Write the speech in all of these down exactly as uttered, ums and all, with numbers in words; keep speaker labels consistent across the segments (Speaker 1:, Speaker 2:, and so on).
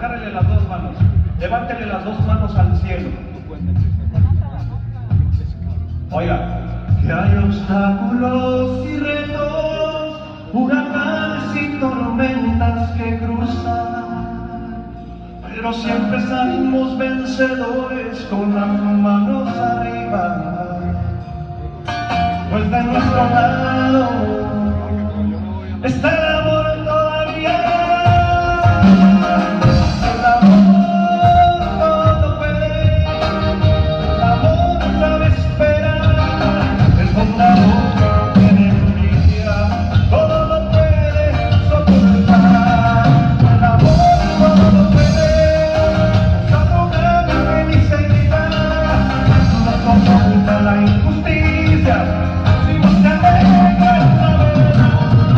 Speaker 1: agárrele las dos manos, levántele las dos manos al cielo. Oiga, que hay obstáculos y retos, huracanes y tormentas que cruzan, pero siempre salimos vencedores con las manos arriba, pues de nuestro lado está el amor todavía. El amor todo puede, el amor sabe esperar, el fundador no tiene envidia, todo lo puede soportar. El amor todo lo puede, soportar mi miseria, no soporta la injusticia, si no se alegra la verdad.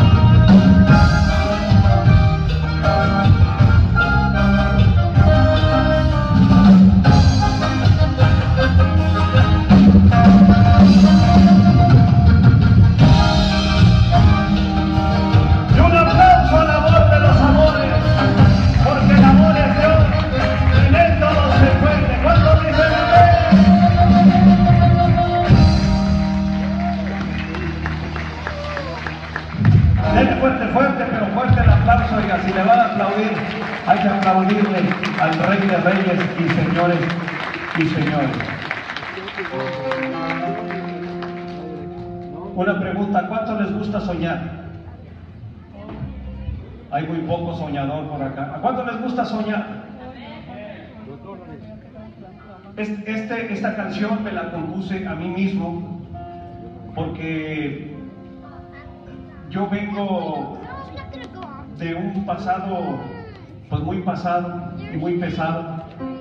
Speaker 1: Y un aplauso al amor de los amores, porque el amor es Dios, y en él todo se puede. ¿Cuántos dicen amén? Denle fuerte, fuerte, pero fuerte el aplauso. Oiga, si le van a aplaudir, hay que aplaudirle al Rey de Reyes y Señores y Señores. Una pregunta, ¿cuánto les gusta soñar? Hay muy poco soñador por acá. ¿A cuánto les gusta soñar? Este, esta canción me la compuse a mí mismo porque yo vengo de un pasado, pues muy pasado y muy pesado.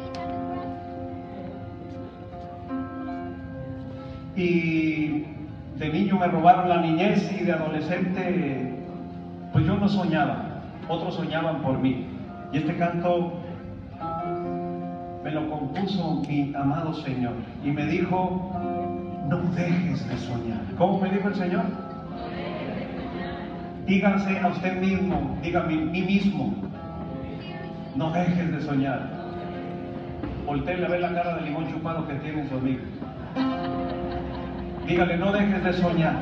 Speaker 1: Y de niño me robaron la niñez y de adolescente, pues yo no soñaba, otros soñaban por mí. Y este canto me lo compuso mi amado Señor y me dijo, no dejes de soñar. ¿Cómo me dijo el Señor? Díganse a usted mismo, dígame a mí mismo, no dejes de soñar. Voltéele a ver la cara de limón chupado que tiene su amigo. Dígale, no dejes de soñar.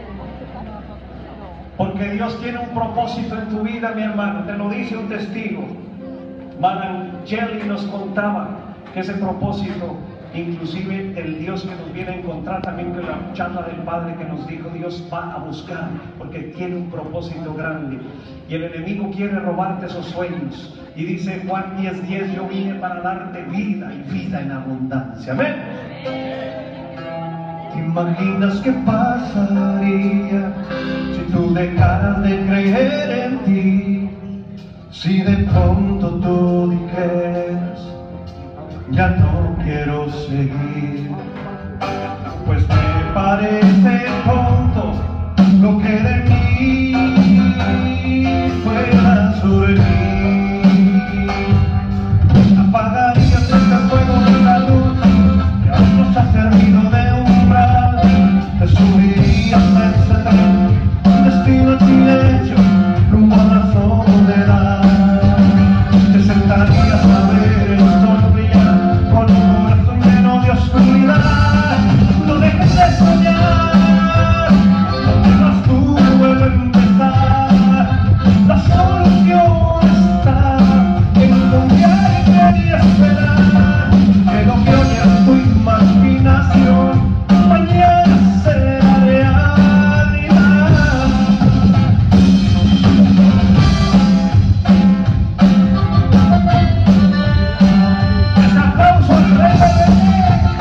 Speaker 1: Porque Dios tiene un propósito en tu vida, mi hermano. Te lo dice un testigo. Manangeli nos contaba que ese propósito, inclusive el Dios que nos viene a encontrar, también con la charla del Padre que nos dijo, Dios va a buscar, porque tiene un propósito grande. Y el enemigo quiere robarte esos sueños. Y dice Juan diez diez, yo vine para darte vida y vida en abundancia. Amén. ¿Te imaginas qué pasaría si tú dejaras de creer en ti? Si de pronto tú dijeras, ya no quiero seguir. Pues me parece tonto lo que de mí pueda surgir. Apagarías este fuego de la luz que aún nos ha servido de umbral. Te subirías a ese tren, un destino en silencio, rumbo a la soledad. Te sentarías a ver el sol brillar con un corazón lleno de oscuridad. No dejes de soñar, donde más tú vuelve a empezar. La solución está en confiar y esperar que lo que hoy es tu imaginación mañana será realidad. Un aplauso al Rey de Reyes.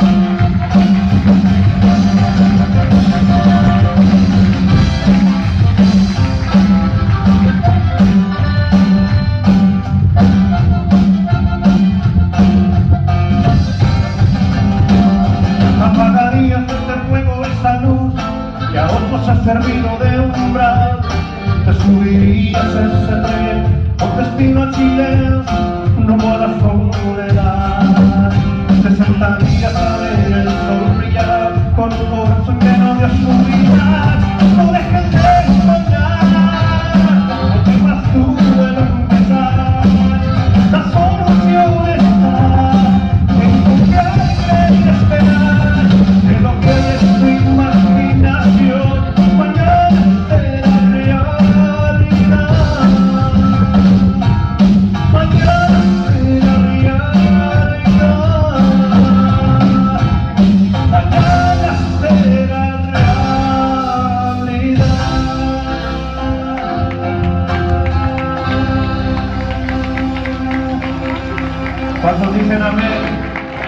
Speaker 1: Apagarías este fuego, esta luz que a otros ha servido de umbral. Te subirías a ese tren con destino a Chile, rumbo a la soledad. Te sentarías a ver el sol brillar con un corazón lleno de oscuridad. No dejes de soñar, porque más tú vuelve a empezar. La ¿Cuántos dicen amén?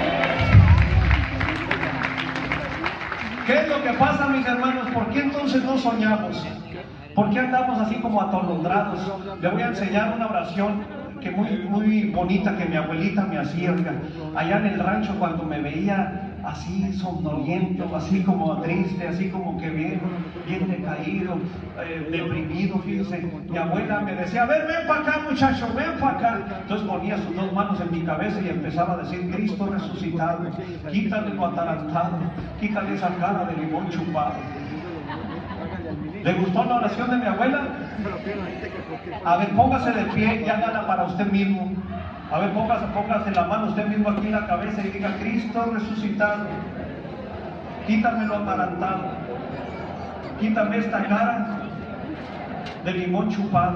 Speaker 1: ¿Qué es lo que pasa, mis hermanos? ¿Por qué entonces no soñamos? ¿Por qué andamos así como atolondrados? Le voy a enseñar una oración que muy, muy bonita que mi abuelita me hacía, oiga, allá en el rancho cuando me veía así somnoliento, así como triste, así como que bien, bien decaído, eh, deprimido, fíjense. Mi abuela me decía, a ver, ven para acá, muchacho, ven para acá. Entonces ponía sus dos manos en mi cabeza y empezaba a decir, Cristo resucitado, quítale lo atarantado, quítale esa cara de limón chupado. ¿Le gustó la oración de mi abuela? A ver, póngase de pie y hágala para usted mismo. A ver, póngase, póngase la mano usted mismo aquí en la cabeza y diga, Cristo resucitado, quítame lo atarantado, quítame esta cara de limón chupado.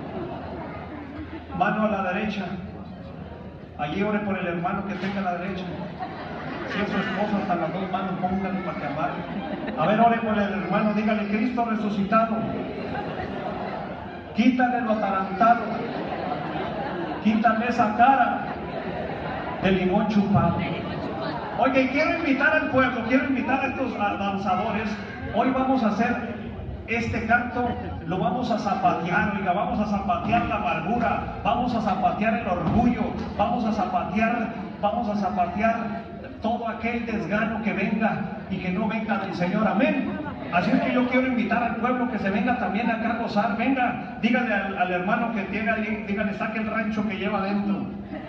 Speaker 1: Mano a la derecha. Allí ore por el hermano que tenga a la derecha. Si es su esposo, hasta las dos manos póngale para que amarre. A ver, ore por el hermano, dígale, Cristo resucitado, quítale lo atarantado, quítame esa cara de limón chupado. Oye, y quiero invitar al pueblo, quiero invitar a estos danzadores. Hoy vamos a hacer este canto, lo vamos a zapatear, oiga, vamos a zapatear la amargura, vamos a zapatear el orgullo, vamos a zapatear, vamos a zapatear todo aquel desgano que venga y que no venga del Señor, amén. Así es que yo quiero invitar al pueblo que se venga también acá a gozar. Venga, dígale al, al hermano que tiene ahí, dígale, saque el rancho que lleva adentro.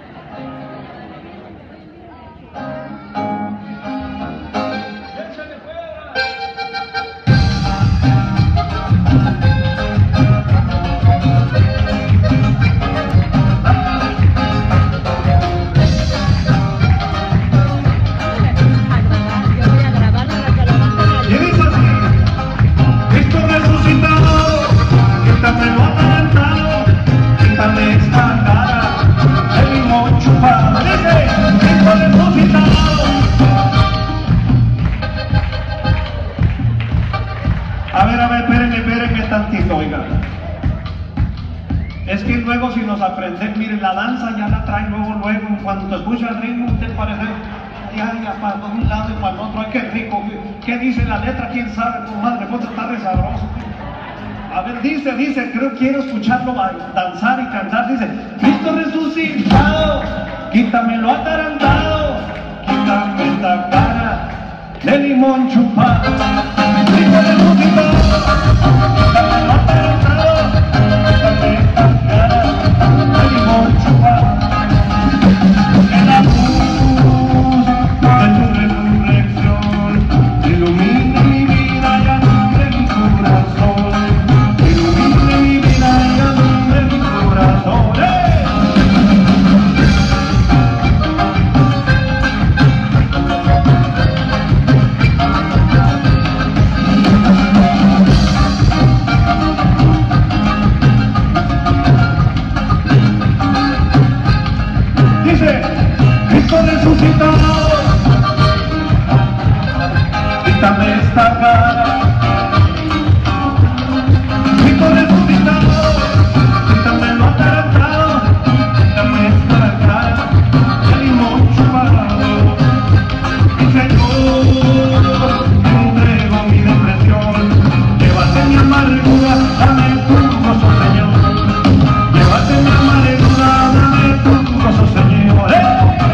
Speaker 1: Quítame lo adelantado, quítame esta cara de limón chupado. Dice, Cristo resucitado. A ver, a ver, espérenme, espérenme tantito, oiga. Es que luego si nos aprendemos, miren, la danza ya la trae luego, luego, cuando escucha el ritmo, usted parece, ya, ya, para un lado y para el otro, ay, qué rico. ¿Qué dice la letra? ¿Quién sabe? Tu madre, pues está re sabroso. A ver, dice, dice, creo que quiero escucharlo danzar y cantar. Dice, Cristo resucitado, quítame lo atarantado, quítame esta cara de limón chupado. Cristo resucitado, quítame lo atarantado, quítame esta cara de limón chupado. En la luz de tu resurrección, ilumina mi vida y alumbre mi corazón. Dice, Cristo resucitado, quítame esta cara. Cristo resucitado, quítame lo atarantado, quítame esta cara de limón chupado. Y Señor, te entrego mi depresión, llévate mi amargura, dame tu gozo, Señor. Llévate mi amargura, dame tu gozo, Señor. ¡Eh!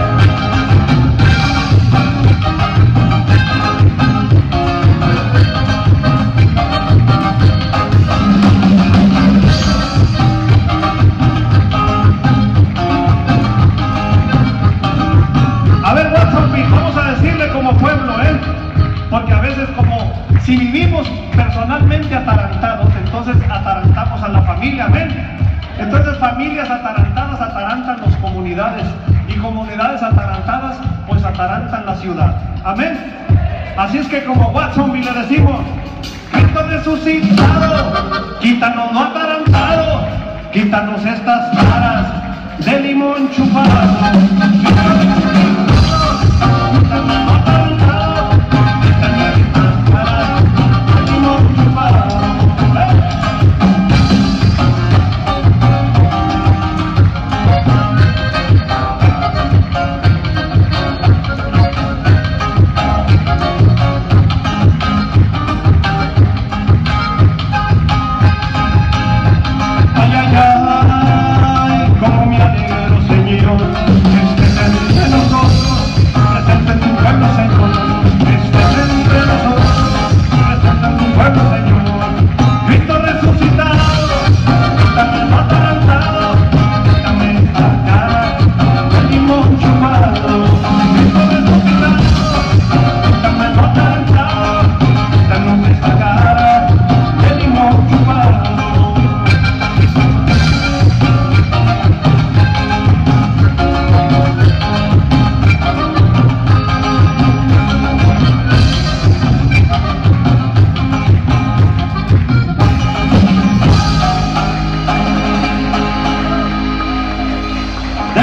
Speaker 1: A ver, Watson, vamos a decirle como pueblo, ¿eh? Porque a veces como si vivimos personalmente atarantados, entonces atarantamos a la familia, ¿ven? Entonces familias atarantadas atarantan las comunidades y comunidades atarantadas pues atarantan la ciudad, amén. Así es que como Watson le decimos, Cristo resucitado, quítanos lo atarantado, quítanos estas caras de limón chupado. Quítanos lo atarantado, quítanos estas caras de limón chupado.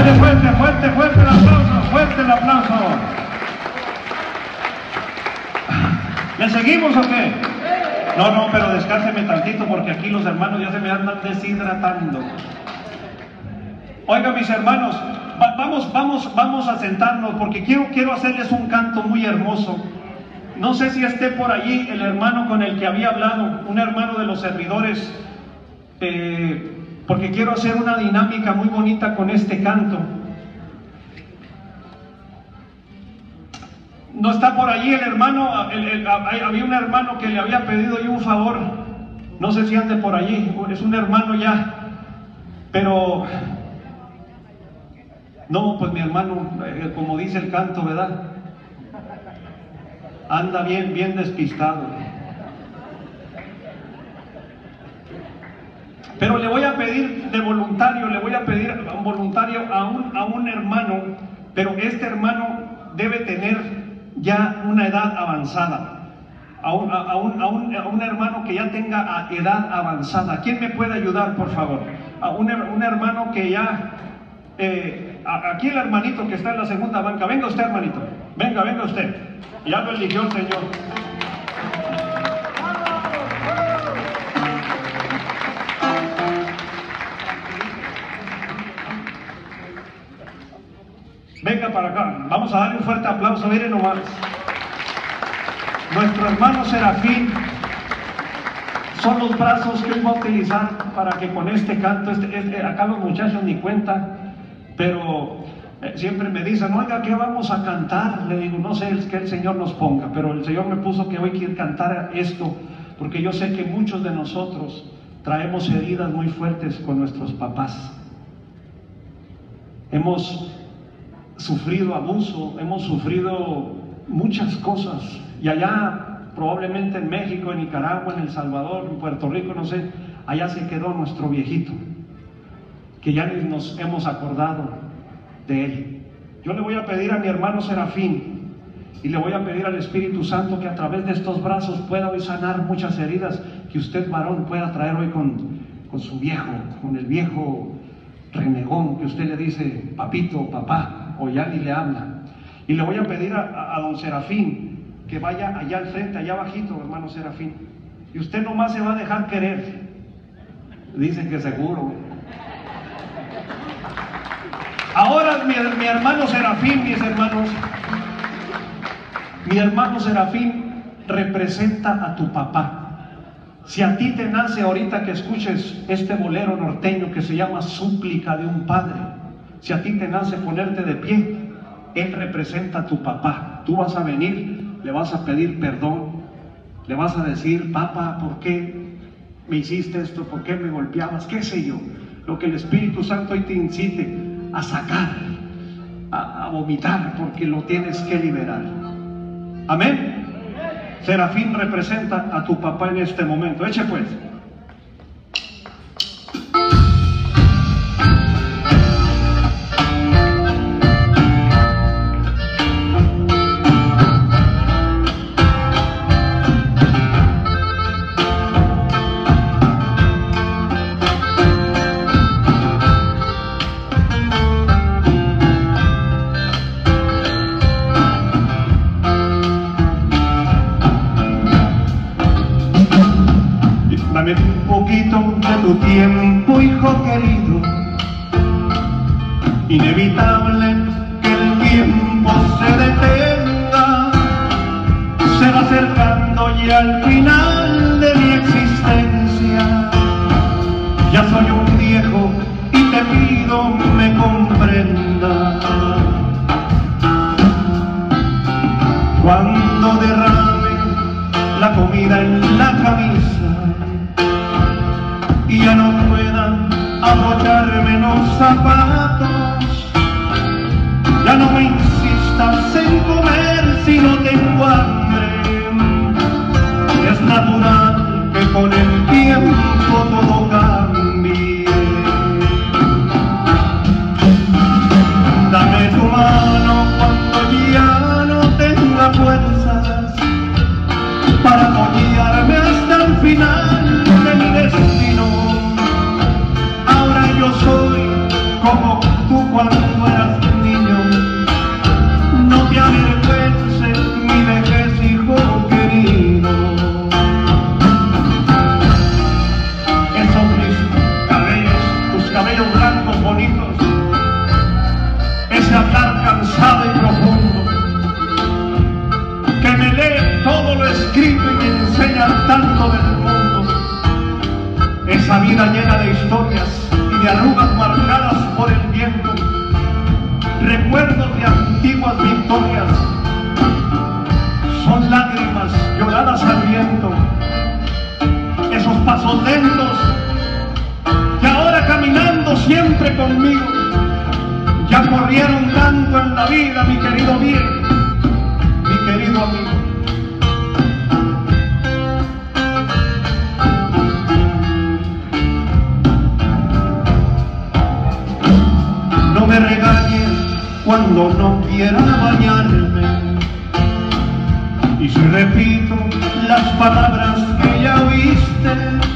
Speaker 1: Dale fuerte, fuerte, fuerte el aplauso, fuerte el aplauso. ¿Le seguimos o qué? No, no, pero descánseme tantito porque aquí los hermanos ya se me andan deshidratando. Oigan, mis hermanos, va, vamos, vamos, vamos a sentarnos porque quiero, quiero hacerles un canto muy hermoso. No sé si esté por allí el hermano con el que había hablado, un hermano de los servidores, eh, porque quiero hacer una dinámica muy bonita con este canto. No está por allí el hermano, el, el, había un hermano que le había pedido yo un favor, no sé si ande por allí, es un hermano ya, pero no, pues mi hermano, eh, como dice el canto, ¿verdad? Anda bien, bien despistado. Pero le voy a pedir de voluntario, le voy a pedir a un voluntario a un, a un hermano, pero este hermano debe tener ya una edad avanzada, a un, a, un, a, un, a un hermano que ya tenga edad avanzada. ¿Quién me puede ayudar, por favor? A un, un hermano que ya, eh, a, aquí el hermanito que está en la segunda banca, venga usted, hermanito, venga, venga usted, ya lo eligió el Señor. Venga para acá, vamos a darle un fuerte aplauso, miren nomás. Nuestro hermano Serafín son los brazos que él va a utilizar para que con este canto, este, este, acá los muchachos ni cuenta, pero eh, siempre me dicen, oiga, ¿qué vamos a cantar? Le digo, no sé, es que el Señor nos ponga, pero el Señor me puso que hoy quiero cantar esto, porque yo sé que muchos de nosotros traemos heridas muy fuertes con nuestros papás. Hemos sufrido abuso, hemos sufrido muchas cosas, y allá probablemente en México, en Nicaragua, en El Salvador, en Puerto Rico, no sé, allá se quedó nuestro viejito, que ya ni nos hemos acordado de él. Yo le voy a pedir a mi hermano Serafín y le voy a pedir al Espíritu Santo que a través de estos brazos pueda hoy sanar muchas heridas que usted, varón, pueda traer hoy con, con su viejo, con el viejo renegón que usted le dice papito, papá, o ya ni le habla. Y le voy a pedir a, a, a don Serafín que vaya allá al frente, allá abajito, hermano Serafín, y usted nomás se va a dejar querer. Dicen que seguro. Ahora mi, mi hermano Serafín, mis hermanos, mi hermano Serafín representa a tu papá. Si a ti te nace ahorita que escuches este bolero norteño que se llama Súplica de un Padre, si a ti te nace ponerte de pie, él representa a tu papá. Tú vas a venir, le vas a pedir perdón, le vas a decir, papá, ¿por qué me hiciste esto? ¿Por qué me golpeabas? ¿Qué sé yo? Lo que el Espíritu Santo hoy te incite a sacar, a, a vomitar, porque lo tienes que liberar. Amén. Serafín representa a tu papá en este momento. Eche pues. Dame un poquito de tu tiempo, hijo querido. Inevitable que el tiempo se detenga, se va acercando ya al final de mi existencia. Ya soy un viejo y te pido me comprendas. Cuando derrame la comida en la camisa y ya no puedan abrocharme los zapatos, ya no me insistas en comer si no tengo hambre. Es natural que con el tiempo todo cambie. Dame tu mano cuando ya no tenga fuerzas para apoyarme hasta el final del destino. Ahora yo soy como tú cuando eras niño. No te avergüences mi vejez, hijo querido. Esos mis cabellos, tus cabellos blancos bonitos, ese hablar cansado y profundo, que me lee todo lo escrito y me enseña tanto del mundo, esa vida llena de historias y de arrugas marcadas por el viento, recuerdos de antiguas victorias, son lágrimas lloradas al viento, esos pasos lentos que ahora caminando siempre conmigo, ya corrieron tanto en la vida, mi querido bien, mi querido amigo. No me regañes cuando no quiera bañarme, y si repito las palabras que ya oíste,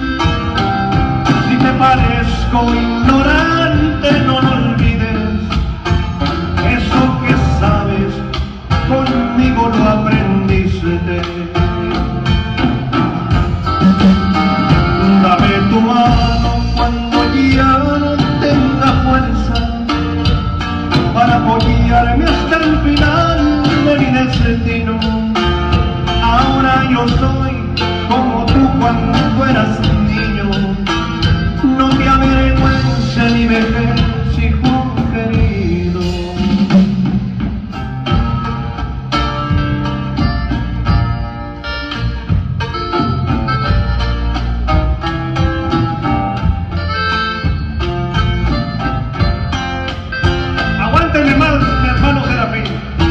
Speaker 1: si te parezco ignorante, no lo olvides, eso que sabes conmigo lo aprendiste. Dame tu mano cuando ya no tenga fuerza para apoyarme hasta el final de mi destino. Ahora yo soy como tú cuando eras niño. No te avergüences ni vejez, hijo querido. Aguántenme más, mi hermano Serafín.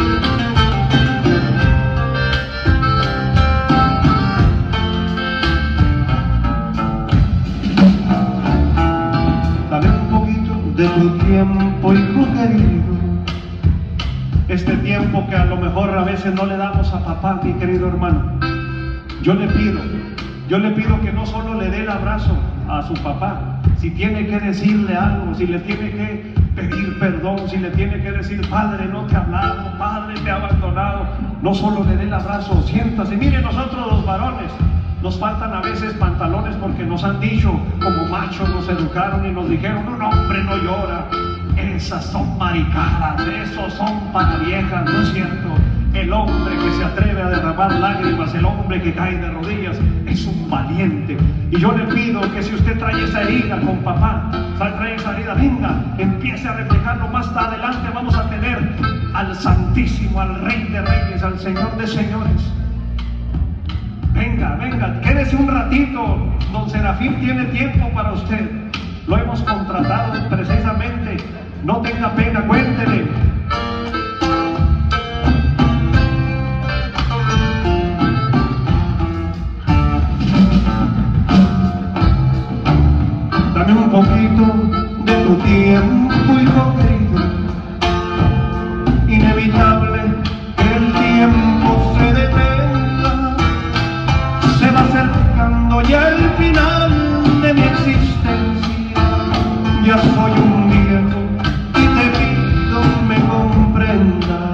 Speaker 1: Dame un poquito de tu tiempo, hijo querido. Este tiempo que a lo mejor a veces no le damos a papá, mi querido hermano. Yo le pido, yo le pido que no solo le dé el abrazo a su papá, si tiene que decirle algo, si le tiene que pedir perdón, si le tiene que decir, padre, no te he hablado, padre, te he abandonado, no solo le dé el abrazo, siéntase. Mire, nosotros los varones nos faltan a veces pantalones porque nos han dicho, como machos nos educaron y nos dijeron, un hombre no llora, esas son maricadas, esos son para viejas, ¿no es cierto? El hombre que se atreve a derramar lágrimas, el hombre que cae de rodillas, es un valiente. Y yo le pido que si usted trae esa herida con papá, trae esa herida, venga, empiece a reflejarlo. Más adelante vamos a tener al Santísimo, al Rey de Reyes, al Señor de Señores. Venga, venga, quédese un ratito, don Serafín tiene tiempo para usted. Lo hemos contratado precisamente, no tenga pena, cuéntele. Dame un poquito de tu tiempo, hijo querido. Inevitable que el tiempo se detenga, se va acercando ya el final de mi existencia. Ya soy un viejo y te pido me comprendas.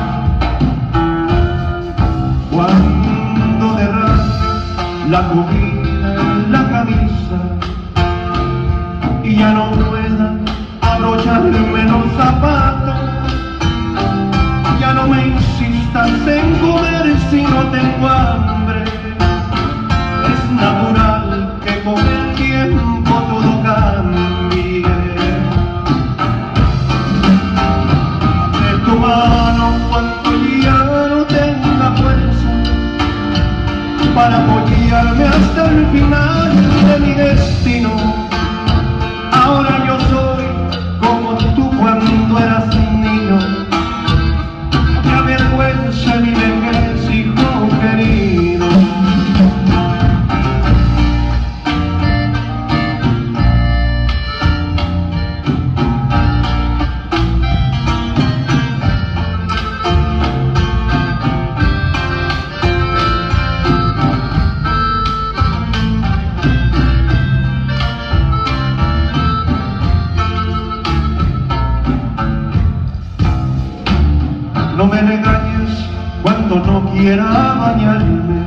Speaker 1: Cuando derrames la comida en la camisa y ya no pueda abrocharme los zapatos, ya no me insistas en comer si no tengo hambre. Es natural que con el tiempo todo cambie. De tu mano cuando ya no tenga fuerza para apoyarme hasta el final de mi destino. Ahora yo soy como tú cuando eras niño. No te avergüences ni vejez, hijo querido. quiera bañarme.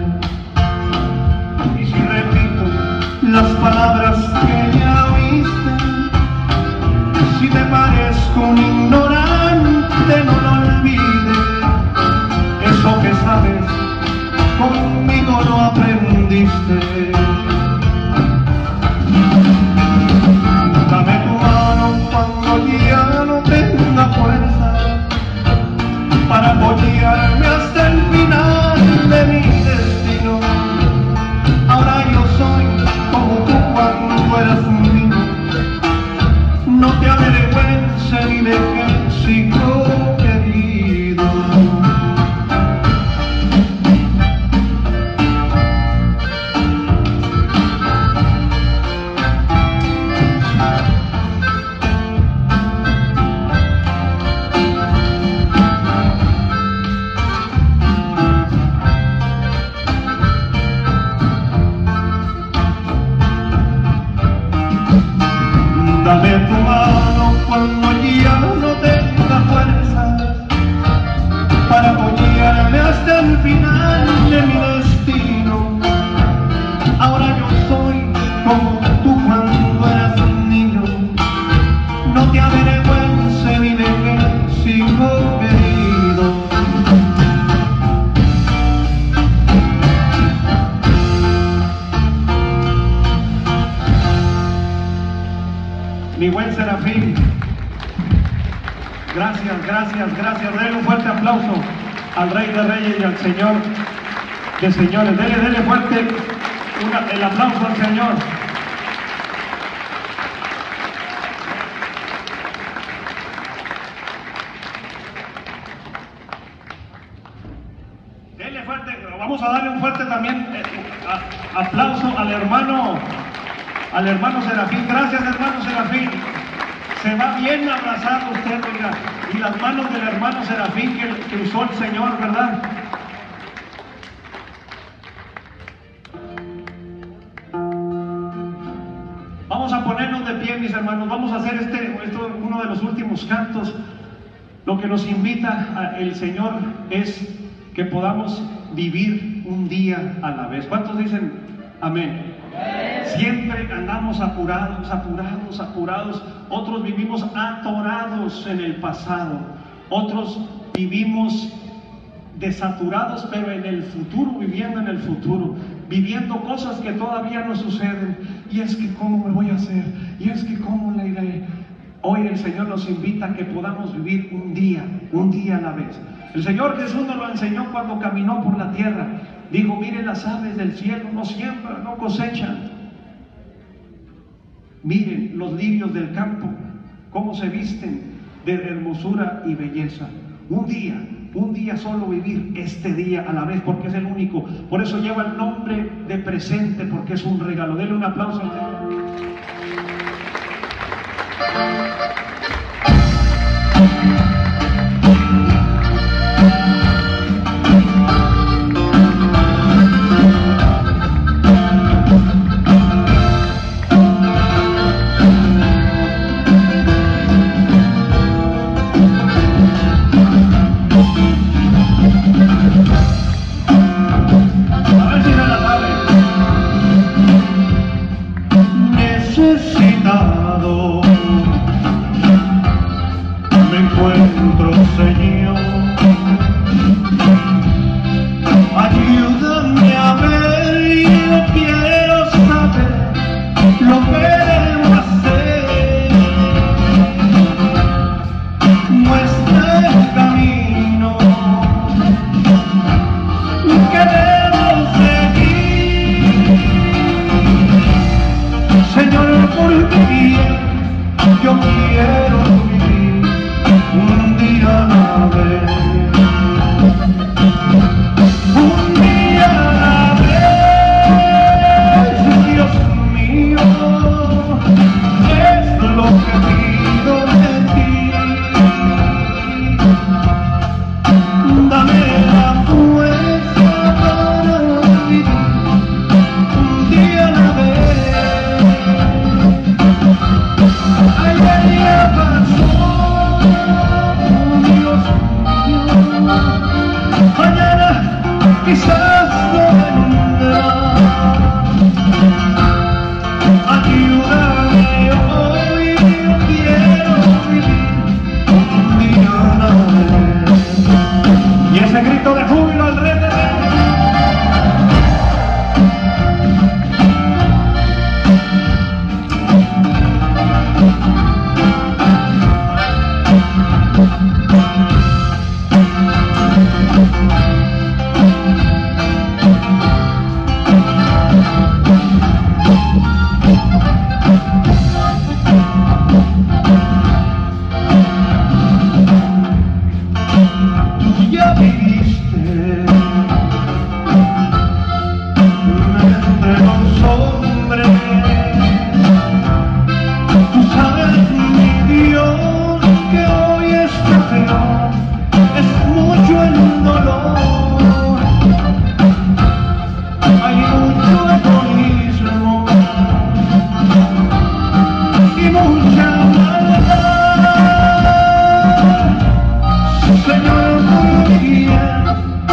Speaker 1: Y si repito las palabras que ya oíste, si te parezco un ignorante, no lo olvides. Eso que sabes, conmigo lo aprendiste. Dame tu mano cuando ya no tenga fuerza para apoyarme hasta el final de mi destino. Ahora yo soy como tú cuando eras un niño. No te avergüences ni de que sigo querido. Dame tu mano cuando ya no tenga fuerza para apoyarme hasta el final de mi destino. Ahora yo soy como tú cuando eras un niño. No te avergüences ni de que sigo querido. Mi buen Serafín, gracias, gracias, gracias. Denle un fuerte aplauso al Rey de Reyes y al Señor de Señores. Denle, denle fuerte una, el aplauso al Señor. Denle fuerte, vamos a darle un fuerte también eh, a, aplauso al hermano. Al hermano Serafín. Gracias, hermano Serafín. Se va bien abrazado usted, oiga. Y las manos del hermano Serafín que, que usó el Señor, ¿verdad? Vamos a ponernos de pie, mis hermanos. Vamos a hacer este, esto, uno de los últimos cantos. Lo que nos invita a, el Señor es que podamos vivir un día a la vez. ¿Cuántos dicen amén? Siempre andamos apurados, apurados, apurados. Otros vivimos atorados en el pasado. Otros vivimos desaturados, pero en el futuro, viviendo en el futuro, viviendo cosas que todavía no suceden. Y es que cómo me voy a hacer, y es que cómo le iré. Hoy el Señor nos invita a que podamos vivir un día, un día a la vez. El Señor Jesús nos lo enseñó cuando caminó por la tierra. Dijo, miren las aves del cielo, no siembran, no cosechan. Miren los lirios del campo, cómo se visten de hermosura y belleza. Un día, un día solo vivir este día a la vez, porque es el único. Por eso lleva el nombre de presente, porque es un regalo. Denle un aplauso al Señor.
Speaker 2: Ay, ay,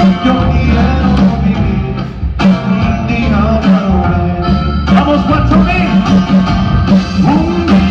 Speaker 1: yo quiero vivir un día otra vez. Vamos, Guachomé. Un día.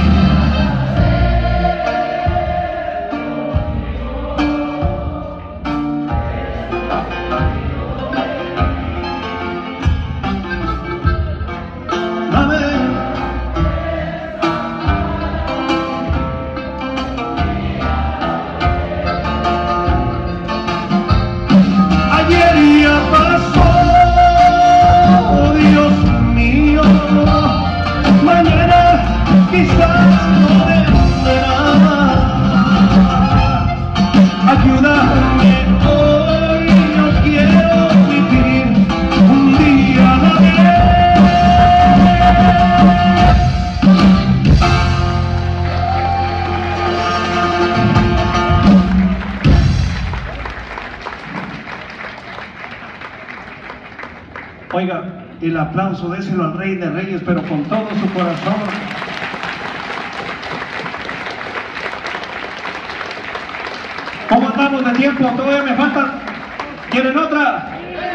Speaker 1: Oiga, el aplauso déselo al Rey de Reyes, pero con todo su corazón. ¿Cómo andamos de tiempo? Todavía me faltan. ¿Quieren otra?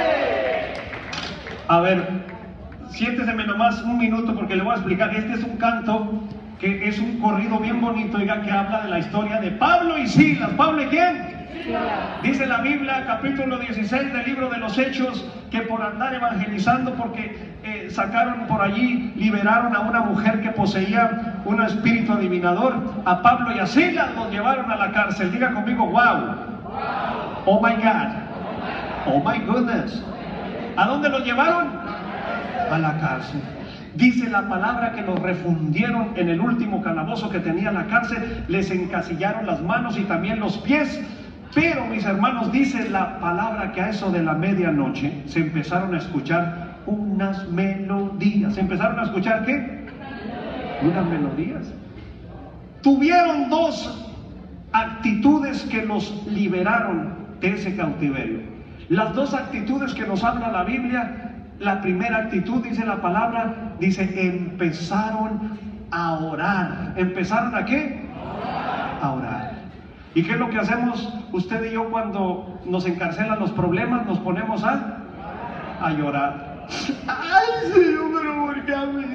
Speaker 1: A ver, siénteseme nomás un minuto porque le voy a explicar. Este es un canto que es un corrido bien bonito, oiga, que habla de la historia de Pablo y Silas. ¿Pablo y quién? Dice la Biblia, capítulo dieciséis del libro de los Hechos, que por andar evangelizando, porque eh, sacaron por allí, liberaron a una mujer que poseía un espíritu adivinador, a Pablo y a Silas los llevaron a la cárcel. Diga conmigo, wow, oh my God, oh my goodness. ¿A dónde los llevaron? A la cárcel. Dice la palabra que los refundieron en el último calabozo que tenía la cárcel, les encasillaron las manos y también los pies. Pero, mis hermanos, dice la palabra que a eso de la medianoche se empezaron a escuchar unas melodías. ¿Se empezaron a escuchar qué? Unas melodías. Tuvieron dos actitudes que los liberaron de ese cautiverio. Las dos actitudes que nos habla la Biblia. La primera actitud, dice la palabra, dice, empezaron a orar. ¿Empezaron a qué? A orar. ¿Y qué es lo que hacemos usted y yo cuando nos encarcelan los problemas? Nos ponemos a, a llorar. Ay, Señor, pero ¿por qué a mí?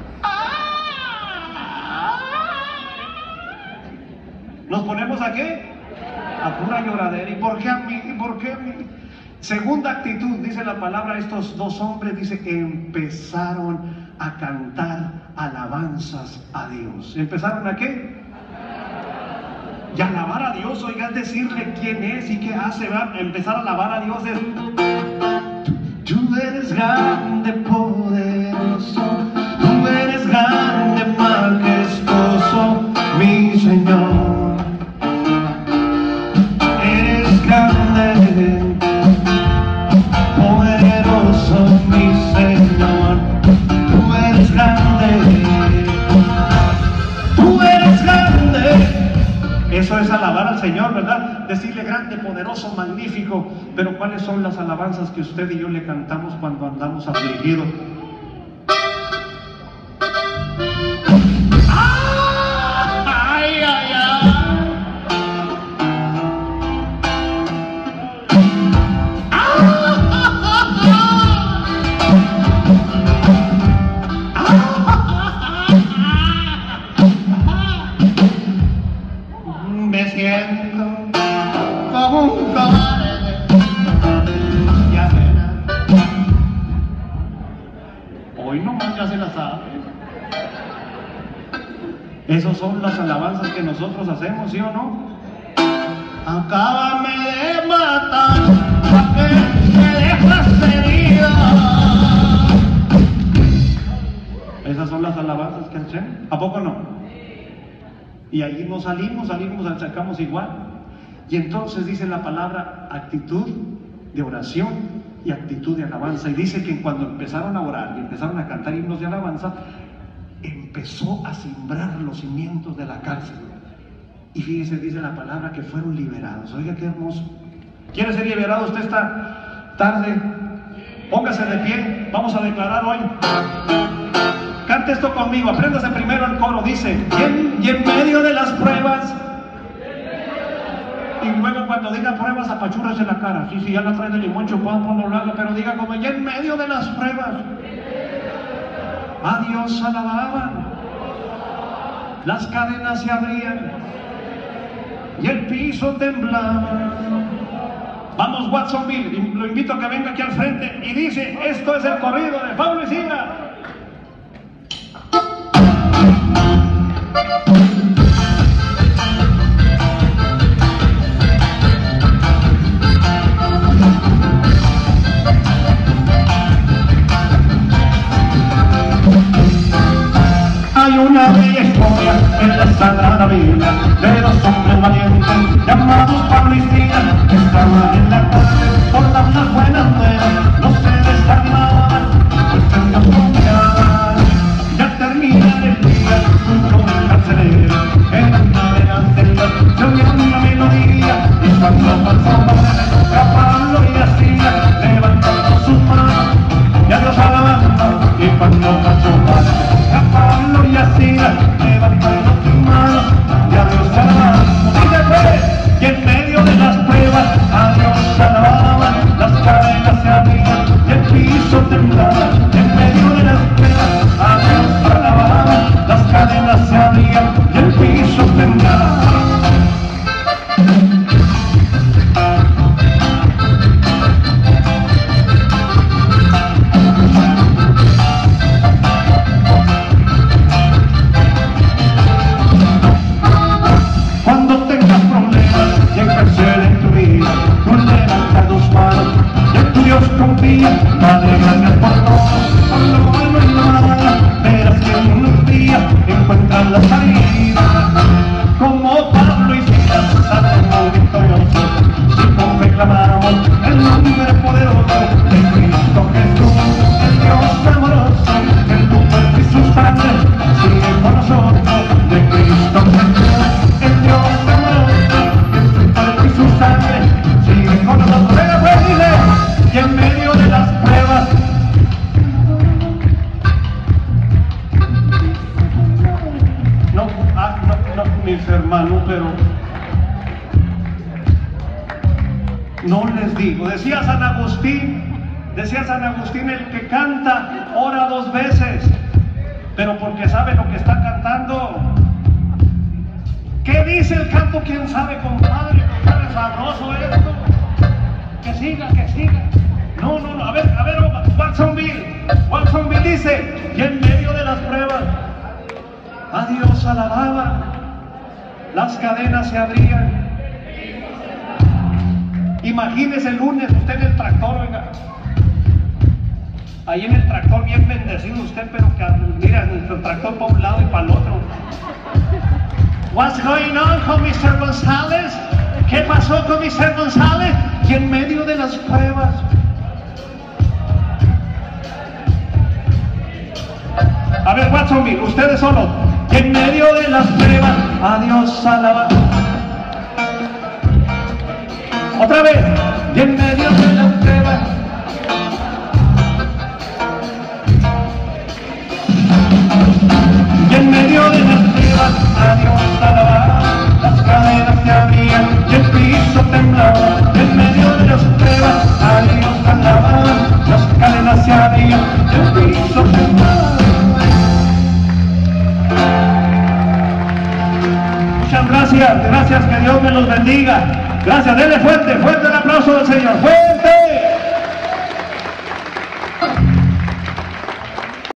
Speaker 1: ¿Nos ponemos a qué? A pura lloradera. ¿Y por qué a mí? ¿Y por qué a mí? Segunda actitud, dice la palabra, estos dos hombres, dice, empezaron a cantar alabanzas a Dios. ¿Empezaron a qué? Y alabar a Dios, oiga, es decirle quién es y qué hace, ¿verdad? Empezar a alabar a Dios es: tú, tú eres grande, poderoso, tú eres grande, majestuoso, mi Señor. Eres grande, poderoso, mi Señor. Tú eres grande, tú eres grande. Eso es alabar al Señor, ¿verdad? Decirle grande, poderoso, magnífico. Pero ¿cuáles son las alabanzas que usted y yo le cantamos cuando andamos afligidos? ¡Ay, ay, ay! Me siento como un cobarde y arena. Hoy nomás ya se la sabe. Esas son las alabanzas que nosotros hacemos, ¿sí o no? Acábame de matar, ¿pa' qué me dejas herida? Esas son las alabanzas que hacemos. ¿A poco no? Y ahí nos salimos, salimos, sacamos igual. Y entonces dice la palabra actitud de oración y actitud de alabanza. Y dice que cuando empezaron a orar y empezaron a cantar himnos de alabanza, empezó a simbrar los cimientos de la cárcel. Y fíjese, dice la palabra que fueron liberados. Oiga, qué hermoso. ¿Quiere ser liberado usted esta tarde? Póngase de pie, vamos a declarar hoy. Cante esto conmigo, apréndase primero el coro, dice: y en, y en medio de las pruebas,
Speaker 2: Y luego cuando diga pruebas, apachúrase en la cara. Sí, sí, ya la trae de limón chupado, no lo haga, pero diga como ya en medio de las pruebas. A Dios alababan. Las cadenas se abrían y el piso temblaba. Vamos, Watsonville, lo invito a que venga aquí al frente y dice, esto es el corrido de Pablo y Silas. Hay una bella historia en la Sagrada Biblia de dos hombres valientes llamados Pablo y Silas, que estaban en la cárcel por dar las buenas nuevas, no se desanimaban, pues en Dios confiaban. Ya termina el día, junto al carcelero, en una de las celdas se oyó una melodía, y cuando pasó a Pablo y a Silas, levantando sus manos y a Dios alabando, y cuando pasó a Pablo y a Silas, levantando sus manos y a Dios alabando, dice pues, y en medio de las pruebas a Dios alababan, las cadenas se abrían y el piso temblaba. En medio de las pruebas a Dios alababan, las cadenas se abrían y el piso temblaba. Padre, gracias por todo, por lo bueno y lo malo, verás que en unos días encuentran la salida. Como Pablo y Silas salen victoriosos, si proclamamos el nombre poderoso de Cristo Jesús, el Dios amoroso, el tu cuerpo y su sangre sigue con nosotros. De Cristo Jesús, el Dios amoroso, el tu cuerpo y su sangre sigue con nosotros. Venga pues, dice, y en medio de las pruebas no, ah, no, no, mis hermanos, pero no les digo, decía San Agustín, decía San Agustín, el que canta ora dos veces, pero porque sabe lo que está cantando. ¿Qué dice el canto? ¿Quién sabe, compadre? Compadre, sabroso esto. Que siga, que siga. No, no, no, a ver, a ver, Watsonville, Watsonville dice, y en medio de las pruebas, a Dios alababan, las cadenas se abrían. Imagínese el lunes, usted en el tractor, oiga, ahí en el tractor bien bendecido usted, pero que, mira, el tractor para un lado y para el otro. What's going on con mister González? ¿Qué pasó con mister González? Y en medio de las pruebas, a ver, Watsonville, ustedes solos. Y en medio de las pruebas, a Dios alaban. Otra vez. Y en medio de las pruebas, y en medio de las pruebas, a Dios alaban. Las cadenas se abrían y el piso temblaba. En medio de las pruebas, a Dios alaban. Las cadenas se abrían y el piso temblaba. Muchas gracias, gracias, que Dios me los bendiga. Gracias, denle fuerte, fuerte el aplauso del Señor. Fuerte.